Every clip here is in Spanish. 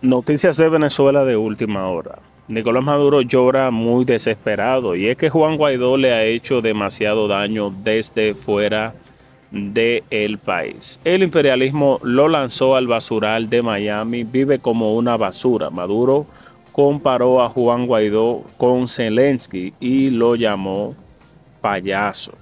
Noticias de Venezuela de última hora. Nicolás Maduro llora muy desesperado y es que Juan Guaidó le ha hecho demasiado daño desde fuera del país. El imperialismo lo lanzó al basural de Miami, vive como una basura. Maduro comparó a Juan Guaidó con Zelensky y lo llamó payaso.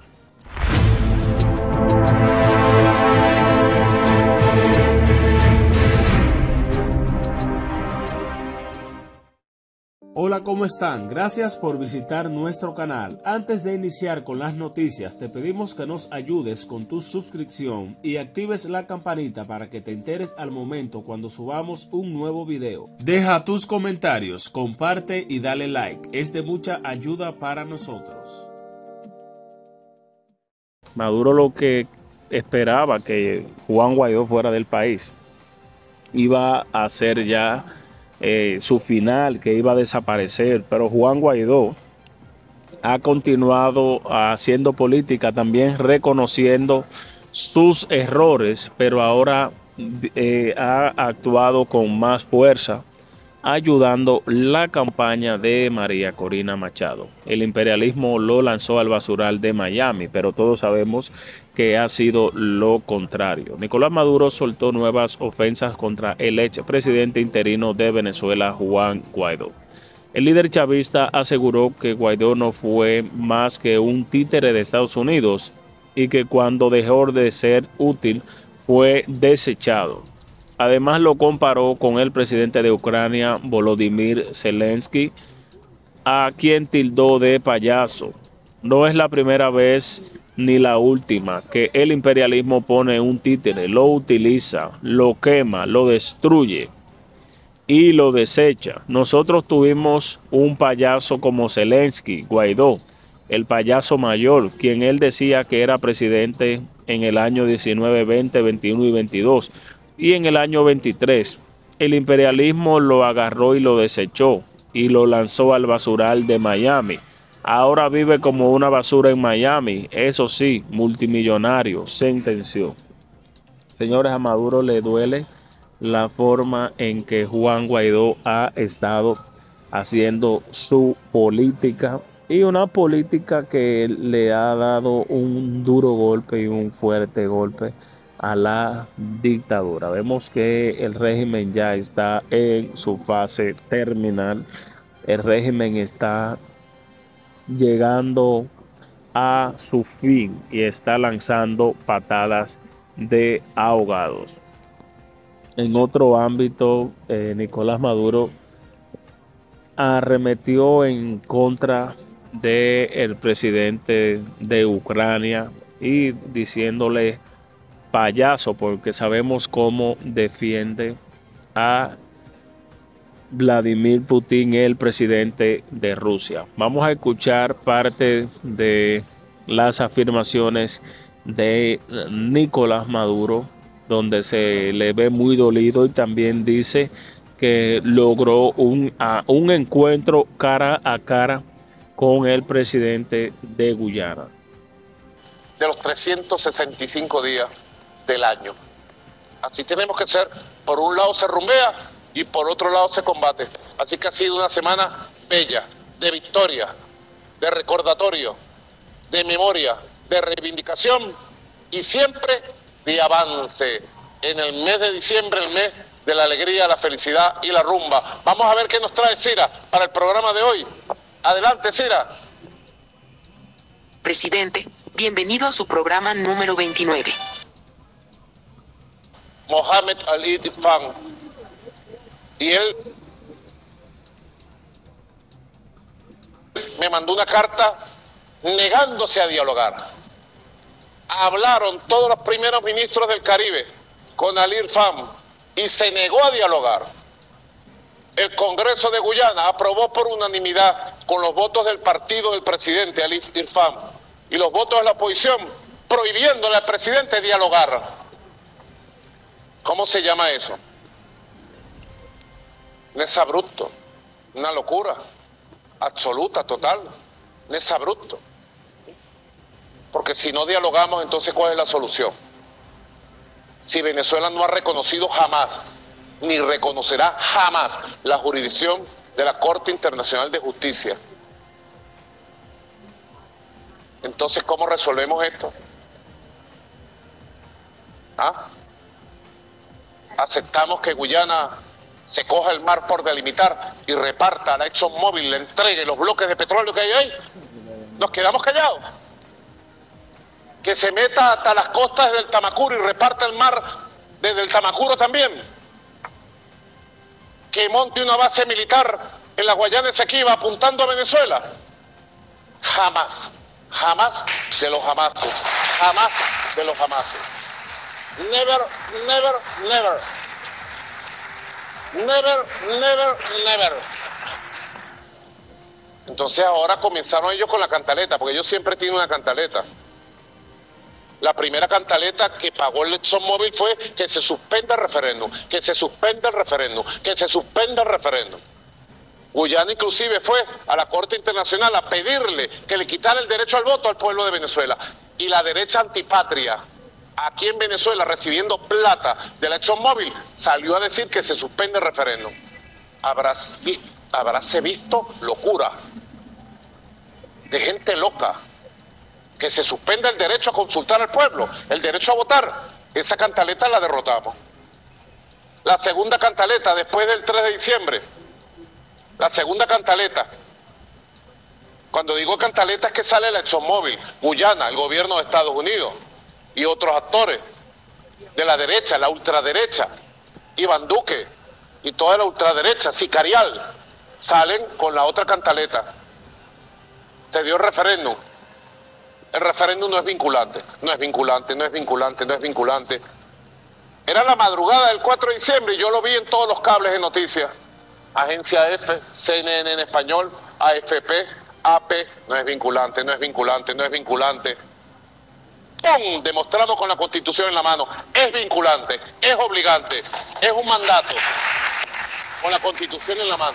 Hola, ¿cómo están? Gracias por visitar nuestro canal. Antes de iniciar con las noticias, te pedimos que nos ayudes con tu suscripción y actives la campanita para que te enteres al momento cuando subamos un nuevo video. Deja tus comentarios, comparte y dale like. Es de mucha ayuda para nosotros. Maduro lo que esperaba que Juan Guaidó fuera del país. Iba a ser ya su final, que iba a desaparecer, pero Juan Guaidó ha continuado haciendo política, también reconociendo sus errores, pero ahora ha actuado con más fuerza, ayudando la campaña de María Corina Machado. El imperialismo lo lanzó al basural de Miami, pero todos sabemos que ha sido lo contrario. Nicolás Maduro soltó nuevas ofensas contra el ex presidente interino de Venezuela, Juan Guaidó. El líder chavista aseguró que Guaidó no fue más que un títere de Estados Unidos y que cuando dejó de ser útil fue desechado. Además lo comparó con el presidente de Ucrania, Volodymyr Zelensky, a quien tildó de payaso. No es la primera vez ni la última que el imperialismo pone un títere, lo utiliza, lo quema, lo destruye y lo desecha. Nosotros tuvimos un payaso como Zelensky, Guaidó, el payaso mayor, quien él decía que era presidente en el año 19, 20, 21 y 22. Y en el año 23, el imperialismo lo agarró y lo desechó y lo lanzó al basural de Miami. Ahora vive como una basura en Miami, eso sí, multimillonario, sentenció. Señores, a Maduro le duele la forma en que Juan Guaidó ha estado haciendo su política y una política que le ha dado un duro golpe y un fuerte golpe a la dictadura. Vemos que el régimen ya está en su fase terminal. El régimen está llegando a su fin y está lanzando patadas de ahogados. En otro ámbito, Nicolás Maduro arremetió en contra del presidente de Ucrania y diciéndole payaso, porque sabemos cómo defiende a Vladimir Putin, el presidente de Rusia. Vamos a escuchar parte de las afirmaciones de Nicolás Maduro, donde se le ve muy dolido y también dice que logró un encuentro cara a cara con el presidente de Guyana. De los 365 días del año. Así tenemos que ser. Por un lado se rumbea y por otro lado se combate. Así que ha sido una semana bella, de victoria, de recordatorio, de memoria, de reivindicación y siempre de avance. En el mes de diciembre, el mes de la alegría, la felicidad y la rumba. Vamos a ver qué nos trae Cira para el programa de hoy. Adelante, Cira. Presidente, bienvenido a su programa número 29. Mohamed Ali Tifan. Y él me mandó una carta negándose a dialogar. Hablaron todos los primeros ministros del Caribe con Ali Irfan y se negó a dialogar. El Congreso de Guyana aprobó por unanimidad con los votos del partido del presidente Ali Irfan y los votos de la oposición prohibiéndole al presidente dialogar. ¿Cómo se llama eso? Un exabrupto, una locura absoluta, total, un exabrupto. Porque si no dialogamos, entonces ¿cuál es la solución? Si Venezuela no ha reconocido jamás ni reconocerá jamás la jurisdicción de la Corte Internacional de Justicia. Entonces, ¿cómo resolvemos esto? ¿Ah? ¿Aceptamos que Guyana se coja el mar por delimitar y reparta a la ExxonMobil, le entregue los bloques de petróleo que hay ahí? ¿Nos quedamos callados? ¿Que se meta hasta las costas del Tamacuro y reparta el mar desde el Tamacuro también? ¿Que monte una base militar en la Guayana Esequiba apuntando a Venezuela? Jamás, jamás de los jamases, jamás de los jamases. Never, never, never. Never, never, never. Entonces ahora comenzaron ellos con la cantaleta, porque ellos siempre tienen una cantaleta. La primera cantaleta que pagó el ExxonMobil fue que se suspenda el referéndum, que se suspenda el referéndum, que se suspenda el referéndum. Guyana inclusive fue a la Corte Internacional a pedirle que le quitara el derecho al voto al pueblo de Venezuela. Y la derecha antipatria, aquí en Venezuela, recibiendo plata de la ExxonMobil, salió a decir que se suspende el referéndum. Habráse visto locura de gente loca, que se suspenda el derecho a consultar al pueblo, el derecho a votar. Esa cantaleta la derrotamos. La segunda cantaleta, después del 3 de diciembre, la segunda cantaleta, cuando digo cantaleta es que sale la ExxonMobil, Guyana, el gobierno de Estados Unidos y otros actores de la derecha, la ultraderecha, Iván Duque y toda la ultraderecha sicarial, salen con la otra cantaleta. Se dio el referéndum. El referéndum no es vinculante, no es vinculante, no es vinculante, no es vinculante. Era la madrugada del 4 de diciembre y yo lo vi en todos los cables de noticias. Agencia F, CNN en español, AFP, AP, no es vinculante, no es vinculante, no es vinculante. ¡Pum! Demostrado con la Constitución en la mano. Es vinculante, es obligante, es un mandato. Con la Constitución en la mano.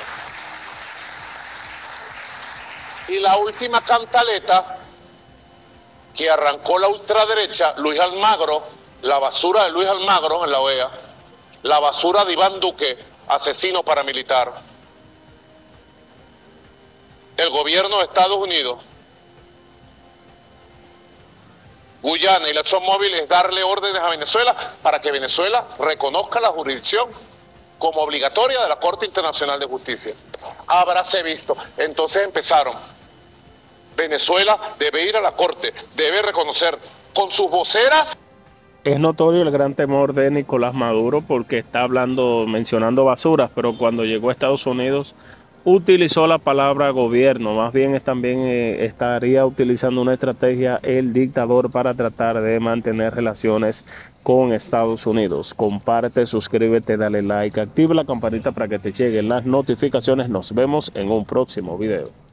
Y la última cantaleta que arrancó la ultraderecha, Luis Almagro, la basura de Luis Almagro en la OEA, la basura de Iván Duque, asesino paramilitar, el gobierno de Estados Unidos, Guyana y la ExxonMobil, es darle órdenes a Venezuela para que Venezuela reconozca la jurisdicción como obligatoria de la Corte Internacional de Justicia. Habráse visto. Entonces empezaron. Venezuela debe ir a la Corte, debe reconocer con sus voceras. Es notorio el gran temor de Nicolás Maduro porque está mencionando basuras, pero cuando llegó a Estados Unidos utilizó la palabra gobierno. Más bien estaría utilizando una estrategia el dictador para tratar de mantener relaciones con Estados Unidos. Comparte, suscríbete, dale like, activa la campanita para que te lleguen las notificaciones. Nos vemos en un próximo video.